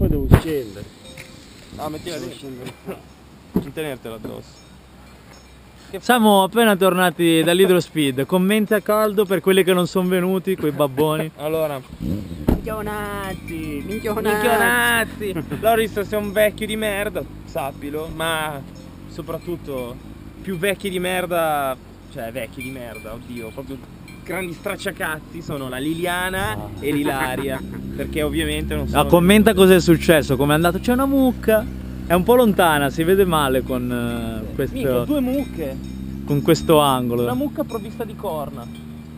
poi devo scendere. No, mettila lì. Non tenertela addosso. Siamo appena tornati dall'Hydrospeed. Commenti a caldo per quelli che non sono venuti, quei babboni. Allora, Minchionati, minchionati! Loris, sei un vecchio di merda, sappilo, ma soprattutto più vecchi di merda, cioè vecchi di merda, oddio, proprio grandi stracciacazzi sono la Liliana e l'Ilaria, perché ovviamente non sono... Ah, commenta cosa è successo, come è andato. C'è una mucca, è un po' lontana, si vede male con questo... Mica, due mucche, con questo angolo. una mucca provvista di corna.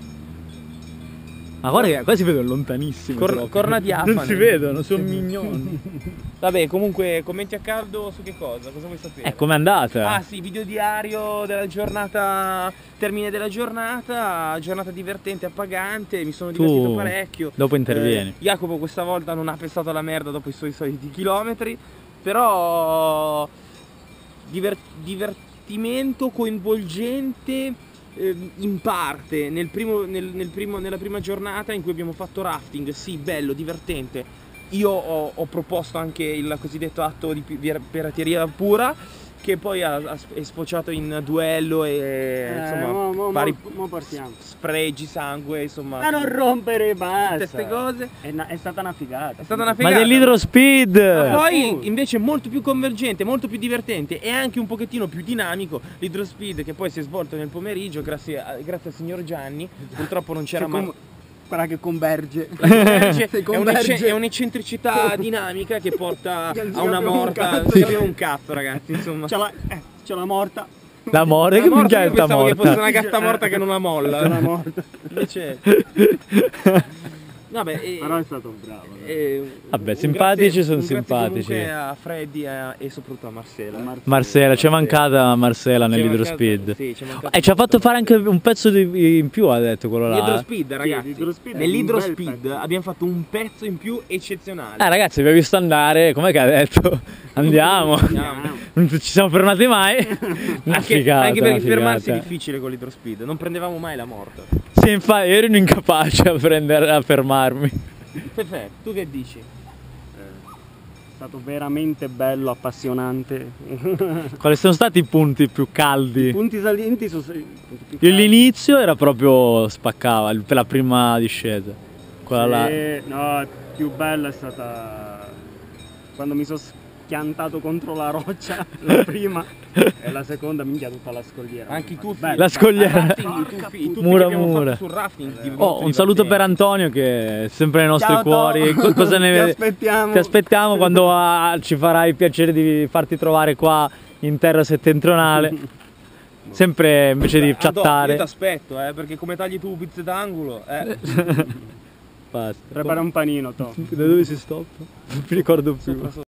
Ma guarda che qua si vedono lontanissimo. Corna diafane. Non si vedono, sono mignoni. Vabbè, comunque commenti a caldo su che cosa? Cosa vuoi sapere? Com'è andata? Ah sì, video diario della giornata, termine della giornata divertente, appagante, mi sono divertito parecchio. Dopo intervieni. Jacopo questa volta non ha pensato alla merda dopo i suoi soliti chilometri, però divertimento coinvolgente in parte nella prima giornata in cui abbiamo fatto rafting, sì, bello, divertente. Io ho proposto anche il cosiddetto atto di pirateria pura, che poi è sfociato in duello e insomma vari sfregi, sangue, insomma. Ma non rompere, basta! Queste cose. È stata una figata. È stata una figata. Ma dell'Hydrospeed! Ma poi invece molto più convergente, molto più divertente e anche un pochettino più dinamico l'Hydrospeed, che poi si è svolto nel pomeriggio grazie al signor Gianni. Purtroppo non c'era mai... Quella che converge. È un'eccentricità dinamica che porta a una morta. Non si capiva un cazzo, ragazzi, insomma. C'è la morta. La morte? Che minchia è sta pensavo che fosse morta? una gatta morta che non la molla. C'è la morta. Invece... Vabbè, però è stato bravo. Vabbè, simpatici sono simpatici. Grazie a Freddy e soprattutto a Marcela. Marcela, c'è mancata Marcela nell'Hydrospeed. Sì, E ci ha fatto fare anche un pezzo in più, ha detto quello là. L'Hydrospeed, ragazzi. Nell'Hydrospeed abbiamo fatto un pezzo in più eccezionale. Ragazzi, vi ho visto andare, com'è che ha detto? Andiamo. Non ci siamo fermati mai. Anche perché fermarsi è difficile con l'Hydrospeed, non prendevamo mai la morta. Sì, infatti, ero incapace a fermarmi. Perfetto, tu che dici? È stato veramente bello, appassionante. Quali sono stati i punti più caldi? I punti salienti sono stati più caldi. L'inizio era proprio spaccava, per la prima discesa. Quella là. No, più bella è stata quando mi sono schiantato contro la roccia, la prima, e la seconda minchia tutta la scogliera. Anche i tuffi. La scogliera. Mura mura. Sul rafting, un saluto per Antonio che è sempre nei nostri cuori. Cosa ne vedi? Ti aspettiamo quando ci farai il piacere di farti trovare qua in terra settentrionale. Sempre invece di chattare. Io ti aspetto, perché come tagli tu pizze d'angolo, Basta. Prepara un panino, Tom. Da dove si stoppa? Non mi ricordo più.